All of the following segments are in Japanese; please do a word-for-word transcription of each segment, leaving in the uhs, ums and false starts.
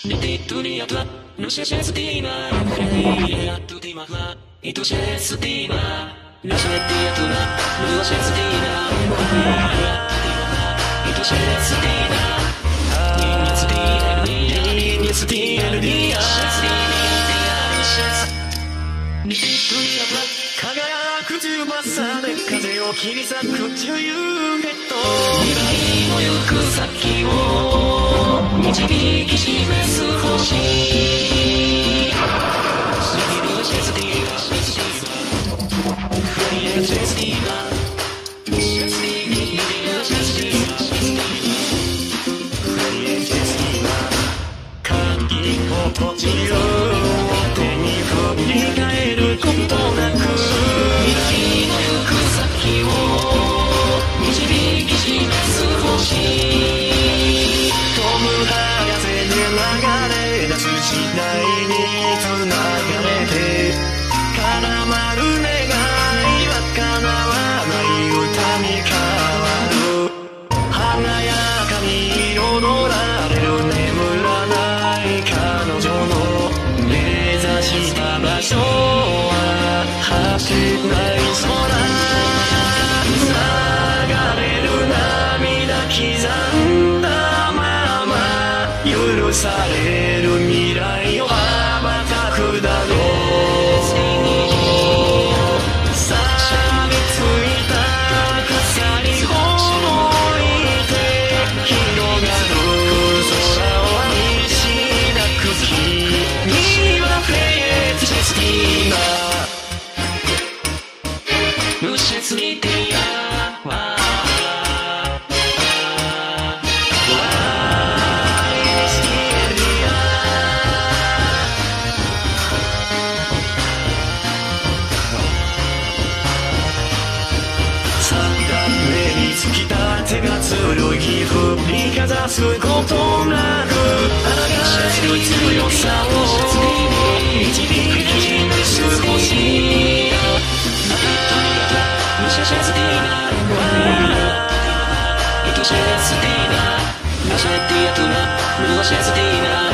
Niti dunia tua, non c'è sestima, Freia tutti ma fa, e tu c'è sestima, non c'è diatura, non c'è sestima, Freia tutti ma fa, e tu c'è sestima, Inizia sestima, Inizia sestima, Niti dunia tua, 輝く翼で風を切り裂く自由へと未来の行く先を導き示す星鍵を閉じる手に振り返ることなく未来の行く先を導き示す星飛ぶ風で流れ出す時代につながれて絡まる願いは叶わない歌に変わる華やかに彩られる眠らない彼女の目指した場所は果てない空流れる涙刻んだまま許される未来を羽ばたくだろう錆びついた傘にほどいて広がる空を見しなく君はフェイススティーナー無視ついてやわ手が剣振りかざすことなく抗える強さを導き示す星無視してスティーナ愛しいスティーナ無視ティアトゥナ無視スティーナ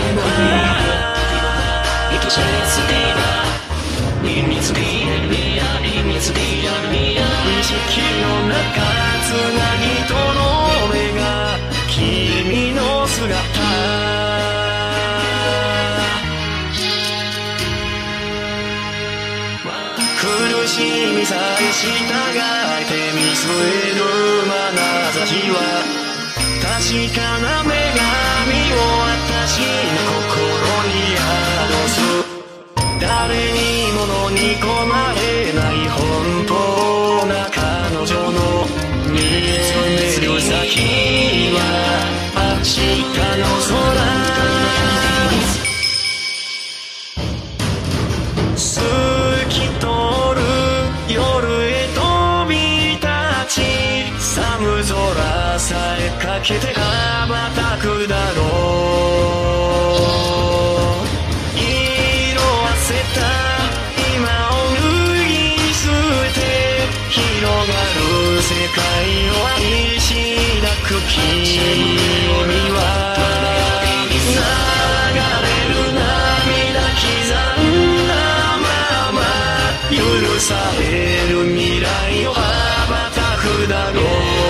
愛しいスティーナ秘密ティーニア秘密ティアニア意識の中つなぎとどめが君の姿苦しみさえ従えて見据える眼差しは確かな女神を私の心に宿す誰にものに込まれない奔放な彼女の見つめる先は明日の空透き通る夜へ飛び立ち寒空さえかけて羽ばたくだろう色あせた今を脱ぎ捨て広がる世界を愛しなく君は流れる涙刻んだまま許される未来を羽ばたくだろう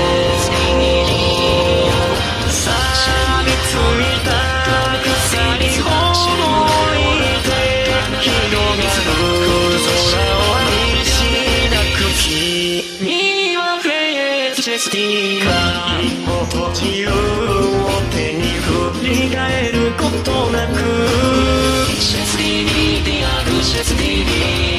錆びついた草にほどいて広がる空を愛しなく君はフェイススティーナー一歩自由を手に振り返ることなくシェスティーニーディアルシェスティーニー